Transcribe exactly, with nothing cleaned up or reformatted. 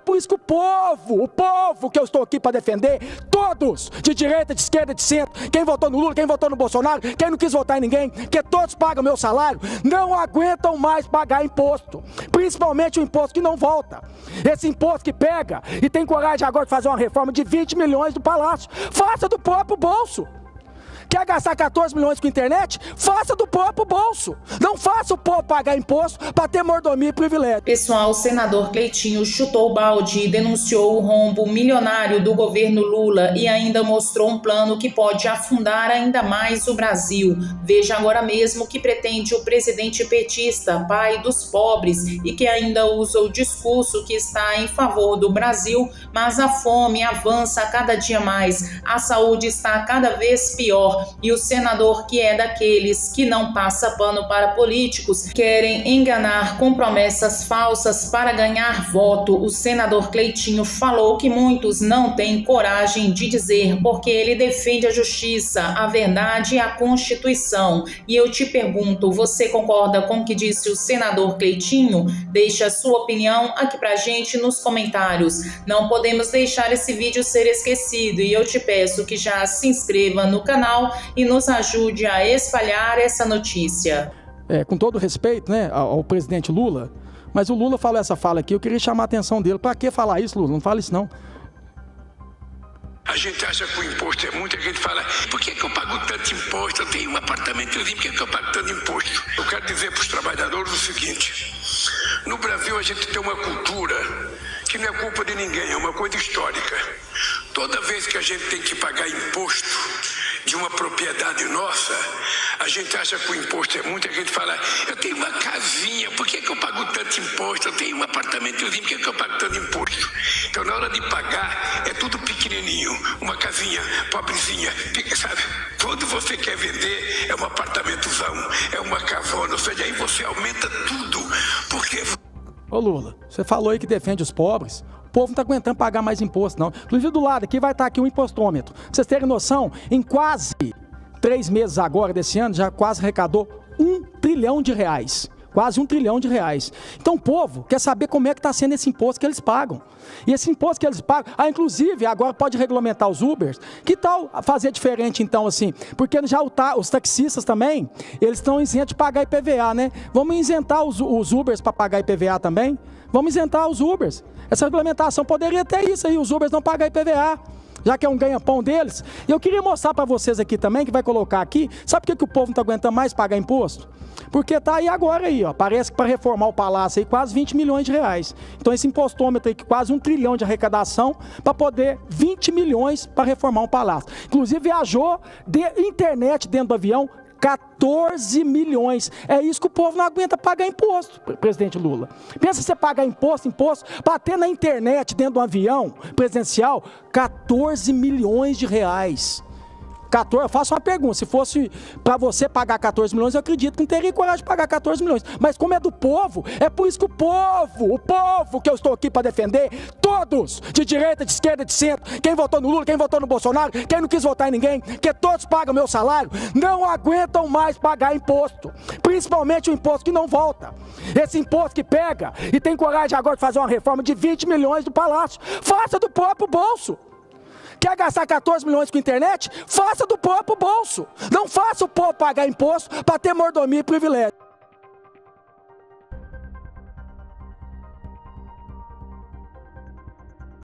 por isso que o povo, o povo que eu estou aqui para defender, todos, de direita, de esquerda, de centro, quem votou no Lula, quem votou no Bolsonaro, quem não quis votar em ninguém, que todos pagam meu salário, não aguentam mais pagar imposto, principalmente o imposto que não volta. Esse imposto que pega e tem coragem agora de fazer uma reforma de vinte milhões do Palácio, faça do próprio bolso. Quer gastar quatorze milhões com internet? Faça do próprio bolso. Não faça o povo pagar imposto para ter mordomia e privilégio. Pessoal, o senador Cleitinho chutou o balde e denunciou o rombo milionário do governo Lula e ainda mostrou um plano que pode afundar ainda mais o Brasil. Veja agora mesmo o que pretende o presidente petista, pai dos pobres, e que ainda usa o discurso que está em favor do Brasil, mas a fome avança a cada dia mais, a saúde está cada vez pior. E o senador, que é daqueles que não passa pano para políticos, querem enganar com promessas falsas para ganhar voto. O senador Cleitinho falou que muitos não têm coragem de dizer, porque ele defende a justiça, a verdade e a Constituição. E eu te pergunto, você concorda com o que disse o senador Cleitinho? Deixe a sua opinião aqui pra gente nos comentários. Não podemos deixar esse vídeo ser esquecido e eu te peço que já se inscreva no canal e nos ajude a espalhar essa notícia. É, com todo respeito, né, ao, ao presidente Lula, mas o Lula falou essa fala aqui, eu queria chamar a atenção dele. Para que falar isso, Lula? Não fala isso, não. A gente acha que o imposto é muito, a gente fala, por que, que eu pago tanto imposto? Eu tenho um apartamentozinho, por que, que eu pago tanto imposto? Eu quero dizer para os trabalhadores o seguinte, no Brasil a gente tem uma cultura que não é culpa de ninguém, é uma coisa histórica. Toda vez que a gente tem que pagar imposto de uma propriedade nossa, a gente acha que o imposto é muito, a gente fala, eu tenho uma casinha, por que, que eu pago tanto imposto? Eu tenho um apartamentozinho, por que, que eu pago tanto imposto? Então na hora de pagar, é tudo pequenininho, uma casinha pobrezinha, sabe? Quando você quer vender, é um apartamentozão, é uma casona, ou seja, aí você aumenta tudo, porque... Ô Lula, você falou aí que defende os pobres. O povo não está aguentando pagar mais imposto, não. Inclusive do lado aqui vai estar aqui um impostômetro. Pra vocês terem noção, em quase três meses agora desse ano, já quase arrecadou um trilhão de reais. Quase um trilhão de reais. Então o povo quer saber como é que está sendo esse imposto que eles pagam. E esse imposto que eles pagam, ah, inclusive agora pode regulamentar os Ubers. Que tal fazer diferente então assim? Porque já o ta, os taxistas também, eles estão isentos de pagar I P V A, né? Vamos isentar os, os Ubers para pagar I P V A também? Vamos isentar os Ubers. Essa regulamentação poderia ter isso aí, os Ubers não pagam I P V A. Já que é um ganha-pão deles. E eu queria mostrar para vocês aqui também, que vai colocar aqui, sabe por que, que o povo não está aguentando mais pagar imposto? Porque tá aí agora aí, ó, parece que para reformar o palácio aí quase vinte milhões de reais. Então esse impostômetro aí, que quase um trilhão de arrecadação, para poder vinte milhões para reformar um palácio. Inclusive viajou de internet dentro do avião, quatorze milhões. É isso que o povo não aguenta pagar imposto, presidente Lula. Pensa você pagar imposto, imposto, para ter na internet, dentro de um avião presidencial, quatorze milhões de reais. quatorze, eu faço uma pergunta, se fosse para você pagar quatorze milhões, eu acredito que não teria coragem de pagar quatorze milhões. Mas como é do povo, é por isso que o povo, o povo que eu estou aqui para defender, todos, de direita, de esquerda, de centro, quem votou no Lula, quem votou no Bolsonaro, quem não quis votar em ninguém, que todos pagam meu salário, não aguentam mais pagar imposto, principalmente o imposto que não volta. Esse imposto que pega e tem coragem agora de fazer uma reforma de vinte milhões do Palácio, faça do próprio bolso. Quer gastar quatorze milhões com internet? Faça do próprio bolso. Não faça o povo pagar imposto para ter mordomia e privilégio.